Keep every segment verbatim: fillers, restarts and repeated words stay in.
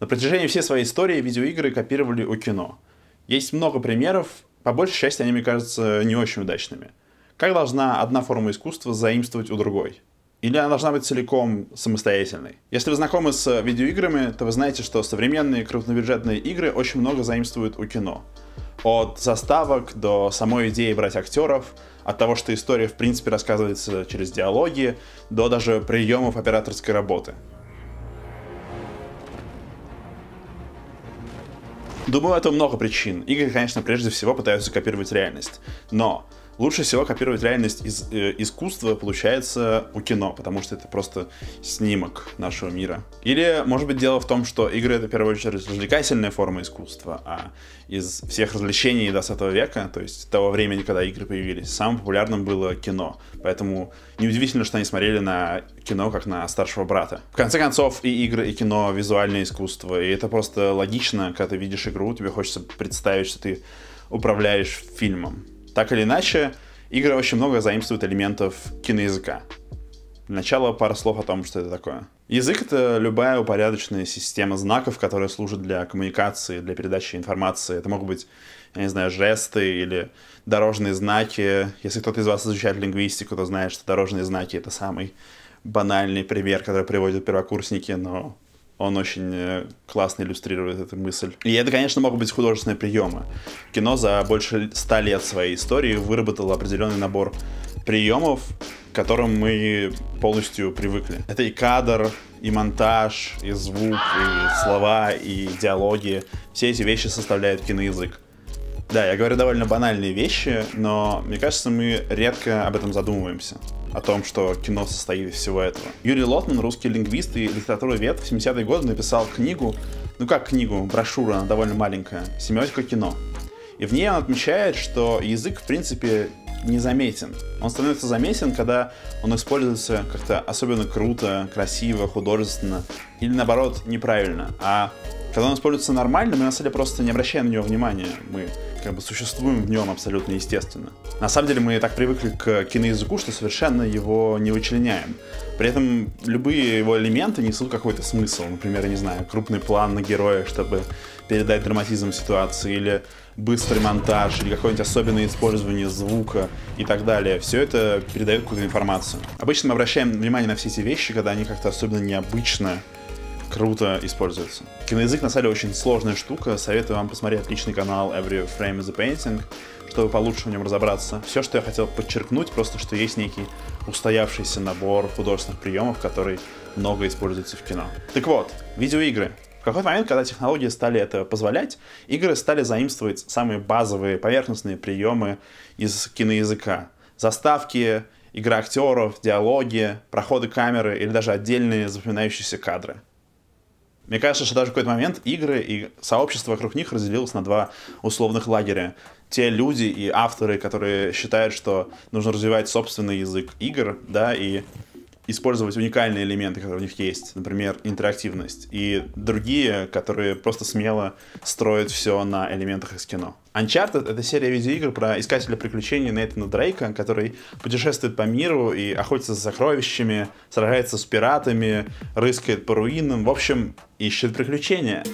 На протяжении всей своей истории видеоигры копировали у кино. Есть много примеров, по большей части они, мне кажутся, не очень удачными. Как должна одна форма искусства заимствовать у другой? Или она должна быть целиком самостоятельной? Если вы знакомы с видеоиграми, то вы знаете, что современные крупнобюджетные игры очень много заимствуют у кино. От заставок до самой идеи брать актеров, от того, что история в принципе рассказывается через диалоги, до даже приемов операторской работы. Думаю, это много причин. Игры, конечно, прежде всего пытаются копировать реальность. Но лучше всего копировать реальность из э, искусства получается у кино, потому что это просто снимок нашего мира. Или, может быть, дело в том, что игры — это в первую очередь развлекательная форма искусства, а из всех развлечений двадцатого века, то есть того времени, когда игры появились, самым популярным было кино. Поэтому неудивительно, что они смотрели на кино как на старшего брата. В конце концов, и игры, и кино — визуальное искусство, и это просто логично, когда ты видишь игру, тебе хочется представить, что ты управляешь фильмом. Так или иначе, игры очень много заимствуют элементов киноязыка. Для начала пара слов о том, что это такое. Язык — это любая упорядоченная система знаков, которая служит для коммуникации, для передачи информации. Это могут быть, я не знаю, жесты или дорожные знаки. Если кто-то из вас изучает лингвистику, то знает, что дорожные знаки — это самый банальный пример, который приводят первокурсники, но он очень классно иллюстрирует эту мысль. И это, конечно, могут быть художественные приемы. Кино за больше ста лет своей истории выработало определенный набор приемов, к которым мы полностью привыкли. Это и кадр, и монтаж, и звук, и слова, и диалоги. Все эти вещи составляют киноязык. Да, я говорю довольно банальные вещи, но мне кажется, мы редко об этом задумываемся. О том, что кино состоит из всего этого. Юрий Лотман, русский лингвист и литературовед, в семидесятые годы написал книгу, ну как книгу, брошюра, она довольно маленькая, «Семиотика кино». И в ней он отмечает, что язык, в принципе, незаметен. Он становится заметен, когда он используется как-то особенно круто, красиво, художественно, или наоборот, неправильно. А когда он используется нормально, мы на самом деле просто не обращаем на него внимания. Мы как бы существуем в нем абсолютно естественно. На самом деле мы так привыкли к киноязыку, что совершенно его не вычленяем. При этом любые его элементы несут какой-то смысл. Например, я не знаю, крупный план на героя, чтобы передать драматизм ситуации, или быстрый монтаж, или какое-нибудь особенное использование звука и так далее. Все это передает какую-то информацию. Обычно мы обращаем внимание на все эти вещи, когда они как-то особенно необычно круто используется. Киноязык на самом деле очень сложная штука. Советую вам посмотреть отличный канал Every Frame is a Painting, чтобы получше в нем разобраться. Все, что я хотел подчеркнуть, просто что есть некий устоявшийся набор художественных приемов, который много используется в кино. Так вот, видеоигры. В какой-то момент, когда технологии стали это позволять, игры стали заимствовать самые базовые поверхностные приемы из киноязыка. Заставки, игра актеров, диалоги, проходы камеры или даже отдельные запоминающиеся кадры. Мне кажется, что даже в какой-то момент игры и сообщество вокруг них разделилось на два условных лагеря. Те люди и авторы, которые считают, что нужно развивать собственный язык игр, да, и использовать уникальные элементы, которые у них есть, например, интерактивность, и другие, которые просто смело строят все на элементах из кино. Uncharted — это серия видеоигр про искателя приключений Нейтана Дрейка, который путешествует по миру и охотится за сокровищами, сражается с пиратами, рыскает по руинам, в общем, ищет приключения.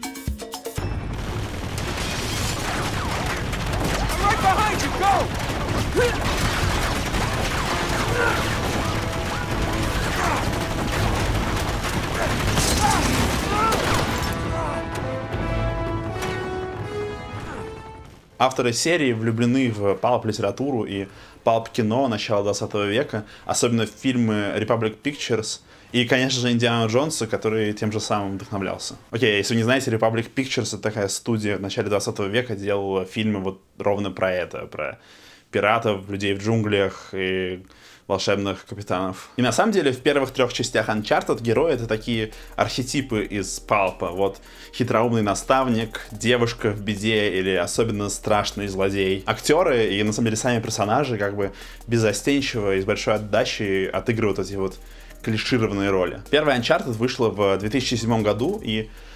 Авторы серии влюблены в палп-литературу и палп-кино начала двадцатого века, особенно в фильмы Republic Pictures и, конечно же, Индиана Джонса, который тем же самым вдохновлялся. Окей, если вы не знаете, Republic Pictures — это такая студия в начале двадцатого века, делала фильмы вот ровно про это, про пиратов, людей в джунглях и волшебных капитанов. И на самом деле в первых трех частях Uncharted герои — это такие архетипы из палпа. Вот хитроумный наставник, девушка в беде или особенно страшный злодей. Актеры и на самом деле сами персонажи как бы беззастенчиво и с большой отдачей отыгрывают эти вот клишированные роли. Первая Uncharted вышла в две тысячи седьмом году, и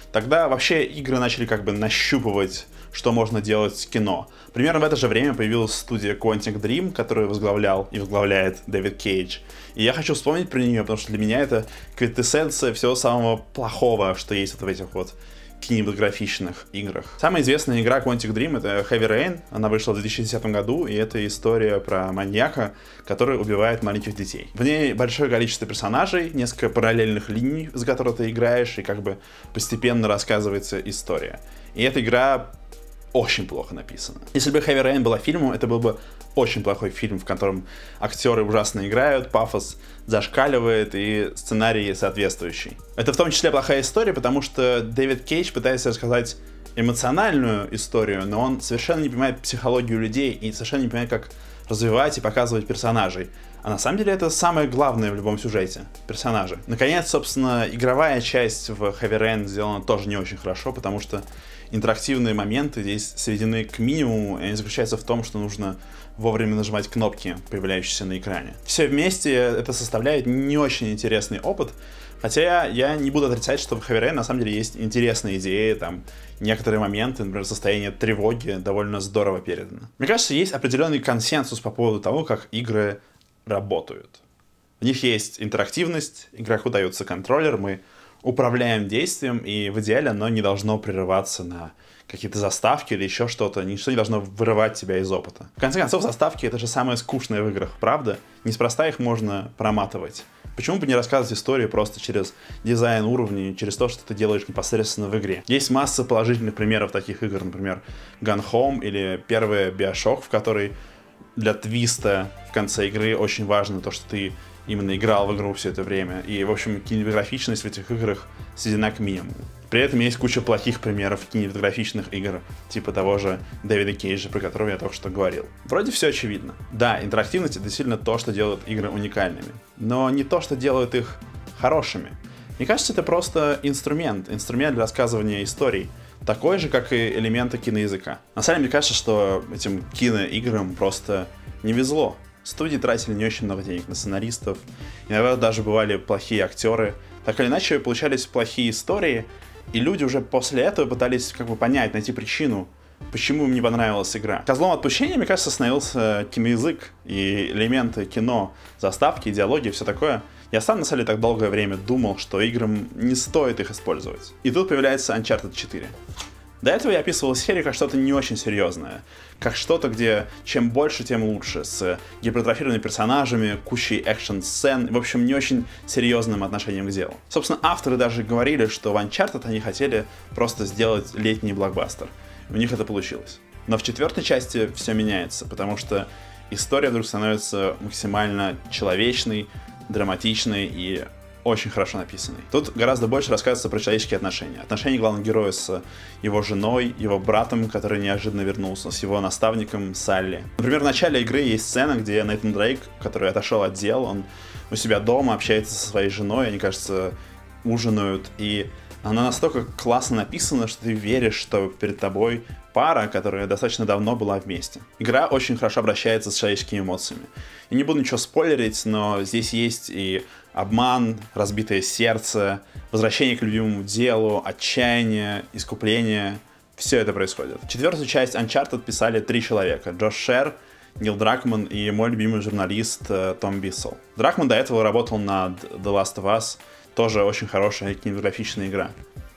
тогда вообще игры начали как бы нащупывать, что можно делать в кино. Примерно в это же время появилась студия Quantic Dream, которую возглавлял и возглавляет Дэвид Кейдж. И я хочу вспомнить про нее, потому что для меня это квинтэссенция всего самого плохого, что есть вот в этих вот кинематографичных играх. Самая известная игра Quantic Dream — это Heavy Rain. Она вышла в две тысячи десятом году, и это история про маньяка, который убивает маленьких детей. В ней большое количество персонажей, несколько параллельных линий, за которые ты играешь, и как бы постепенно рассказывается история. И эта игра очень плохо написана. Если бы Heavy Rain была фильмом, это был бы очень плохой фильм, в котором актеры ужасно играют, пафос зашкаливает и сценарий соответствующий. Это в том числе плохая история, потому что Дэвид Кейдж пытается рассказать эмоциональную историю, но он совершенно не понимает психологию людей и совершенно не понимает, как развивать и показывать персонажей. А на самом деле это самое главное в любом сюжете — персонажи. Наконец, собственно, игровая часть в Heavy Rain сделана тоже не очень хорошо, потому что интерактивные моменты здесь сведены к минимуму, и они заключаются в том, что нужно вовремя нажимать кнопки, появляющиеся на экране. Все вместе это составляет не очень интересный опыт, хотя я не буду отрицать, что в Heavy Rain на самом деле есть интересные идеи, там некоторые моменты, например, состояние тревоги довольно здорово передано. Мне кажется, есть определенный консенсус по поводу того, как игры работают. В них есть интерактивность, игроку дается контроллер, мы управляем действием, и в идеале оно не должно прерываться на какие-то заставки или еще что-то, ничто не должно вырывать тебя из опыта. В конце концов, заставки — это же самое скучное в играх, правда? Неспроста их можно проматывать. Почему бы не рассказывать историю просто через дизайн уровней, через то, что ты делаешь непосредственно в игре? Есть масса положительных примеров таких игр, например, Gone Home или первый Bioshock, в которой для твиста в конце игры очень важно то, что ты именно играл в игру все это время. И, в общем, кинематографичность в этих играх сведена к минимуму. При этом есть куча плохих примеров кинематографичных игр, типа того же Дэвида Кейджа, про которого я только что говорил. Вроде все очевидно. Да, интерактивность — это действительно то, что делает игры уникальными, но не то, что делает их хорошими. Мне кажется, это просто инструмент, инструмент для рассказывания историй, такой же, как и элементы киноязыка. На самом деле, мне кажется, что этим киноиграм просто не везло. Студии тратили не очень много денег на сценаристов, иногда даже бывали плохие актеры. Так или иначе, получались плохие истории, и люди уже после этого пытались как бы понять, найти причину, почему им не понравилась игра. Козлом отпущения, мне кажется, становился киноязык и элементы кино, заставки, диалоги, все такое. Я сам, на самом деле, так долгое время думал, что играм не стоит их использовать. И тут появляется Uncharted четыре. До этого я описывал серию как что-то не очень серьезное, как что-то, где чем больше, тем лучше, с гипертрофированными персонажами, кучей экшн-сцен, в общем, не очень серьезным отношением к делу. Собственно, авторы даже говорили, что в Uncharted они хотели просто сделать летний блокбастер. У них это получилось. Но в четвертой части все меняется, потому что история вдруг становится максимально человечной, драматичной и очень хорошо написанный. Тут гораздо больше рассказывается про человеческие отношения. Отношения главного героя с его женой, его братом, который неожиданно вернулся, с его наставником Салли. Например, в начале игры есть сцена, где Нейтан Дрейк, который отошел от дел, он у себя дома общается со своей женой, они, кажется, ужинают, и она настолько классно написана, что ты веришь, что перед тобой пара, которая достаточно давно была вместе. Игра очень хорошо обращается с человеческими эмоциями. Я не буду ничего спойлерить, но здесь есть и обман, разбитое сердце, возвращение к любимому делу, отчаяние, искупление. Все это происходит. Четвертую часть Uncharted писали три человека. Джош Шер, Нил Дракман и мой любимый журналист Том Биссел. Дракман до этого работал над The Last of Us, тоже очень хорошая кинематографичная игра.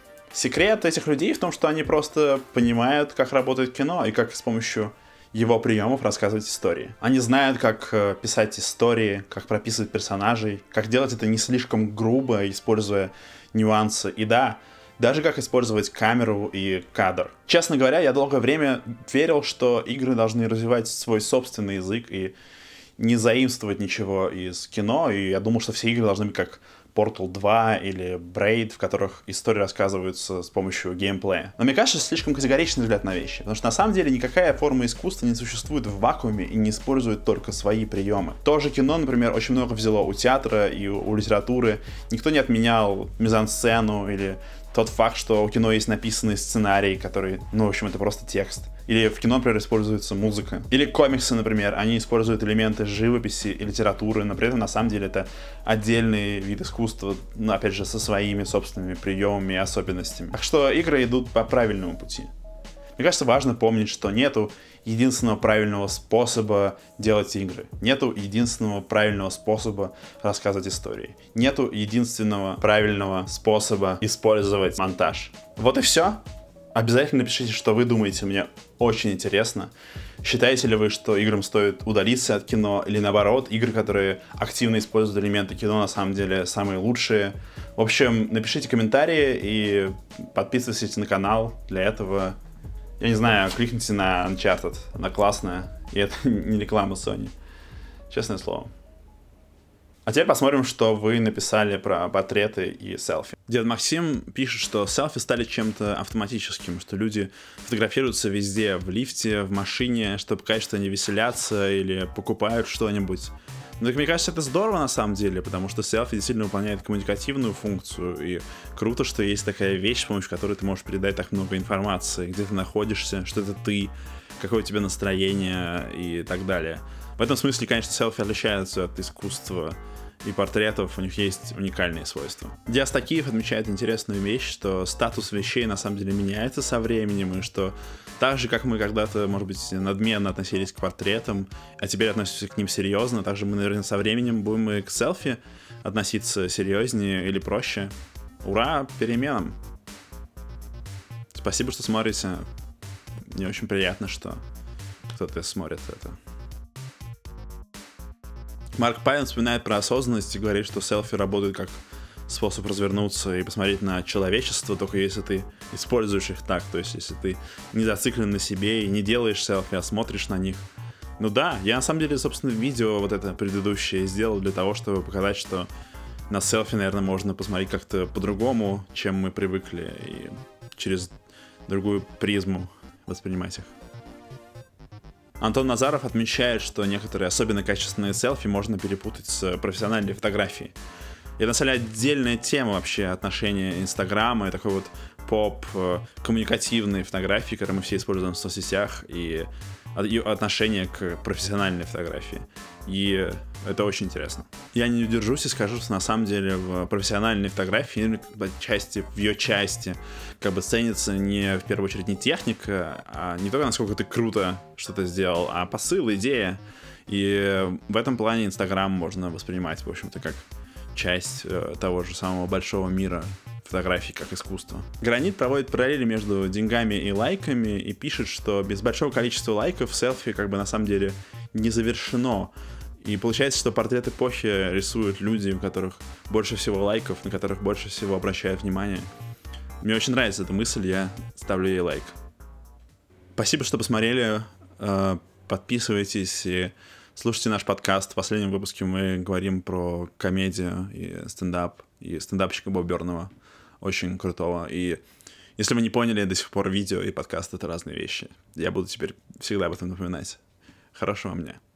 Секрет этих людей в том, что они просто понимают, как работает кино и как с помощью его приемов рассказывать истории. Они знают, как писать истории, как прописывать персонажей, как делать это не слишком грубо, используя нюансы. И да, даже как использовать камеру и кадр. Честно говоря, я долгое время верил, что игры должны развивать свой собственный язык и не заимствовать ничего из кино. И я думал, что все игры должны быть как Portal два или Braid, в которых истории рассказываются с помощью геймплея. Но мне кажется, слишком категоричный взгляд на вещи, потому что на самом деле никакая форма искусства не существует в вакууме и не использует только свои приемы. То же кино, например, очень много взяло у театра и у литературы. Никто не отменял мизансцену или тот факт, что у кино есть написанный сценарий, который, ну, в общем, это просто текст. Или в кино, например, используется музыка. Или комиксы, например, они используют элементы живописи и литературы, но при этом на самом деле это отдельный вид искусства, но опять же со своими собственными приемами и особенностями. Так что игры идут по правильному пути. Мне кажется, важно помнить, что нету единственного правильного способа делать игры. Нету единственного правильного способа рассказывать истории. Нету единственного правильного способа использовать монтаж. Вот и все. Обязательно напишите, что вы думаете, мне очень интересно. Считаете ли вы, что играм стоит удалиться от кино, или наоборот, игры, которые активно используют элементы кино, на самом деле самые лучшие? В общем, напишите комментарии и подписывайтесь на канал. Для этого, я не знаю, кликните на Uncharted, она классная, и это не реклама Sony, честное слово. А теперь посмотрим, что вы написали про портреты и селфи. Дед Максим пишет, что селфи стали чем-то автоматическим, что люди фотографируются везде, в лифте, в машине, чтобы показать, что они веселятся или покупают что-нибудь. Но, так, мне кажется, это здорово на самом деле, потому что селфи действительно выполняет коммуникативную функцию, и круто, что есть такая вещь, с помощью которой ты можешь передать так много информации, где ты находишься, что это ты, какое у тебя настроение и так далее. В этом смысле, конечно, селфи отличаются от искусства и портретов, у них есть уникальные свойства. Диас Такиев отмечает интересную вещь, что статус вещей на самом деле меняется со временем, и что так же, как мы когда-то, может быть, надменно относились к портретам, а теперь относимся к ним серьезно, так же мы, наверное, со временем будем и к селфи относиться серьезнее или проще. Ура, переменам! Спасибо, что смотрите. Мне очень приятно, что кто-то смотрит это. Марк Павин вспоминает про осознанность и говорит, что селфи работают как способ развернуться и посмотреть на человечество, только если ты используешь их так, то есть если ты не зациклен на себе и не делаешь селфи, а смотришь на них. Ну да, я на самом деле, собственно, видео вот это предыдущее сделал для того, чтобы показать, что на селфи, наверное, можно посмотреть как-то по-другому, чем мы привыкли, и через другую призму воспринимать их. Антон Назаров отмечает, что некоторые особенно качественные селфи можно перепутать с профессиональной фотографией. Это, на самом деле, отдельная тема вообще отношения Инстаграма и такой вот поп-коммуникативной фотографии, которую мы все используем в соцсетях, и отношение к профессиональной фотографии. И это очень интересно. Я не удержусь и скажу, что на самом деле в профессиональной фотографии, в части, в ее части, как бы ценится не в первую очередь не техника, а не только насколько ты круто что-то сделал, а посыл, идея. И в этом плане Инстаграм можно воспринимать, в общем-то, как часть э, того же самого большого мира фотографий как искусство. Гранит проводит параллели между деньгами и лайками и пишет, что без большого количества лайков селфи как бы на самом деле не завершено. И получается, что портрет эпохи рисуют люди, у которых больше всего лайков, на которых больше всего обращают внимание. Мне очень нравится эта мысль, я ставлю ей лайк. Спасибо, что посмотрели. Подписывайтесь и слушайте наш подкаст. В последнем выпуске мы говорим про комедию и стендап, и стендапщика Боба Бёрнова. Очень крутого. И если вы не поняли, до сих пор видео и подкаст — это разные вещи. Я буду теперь всегда об этом напоминать. Хорошего мне.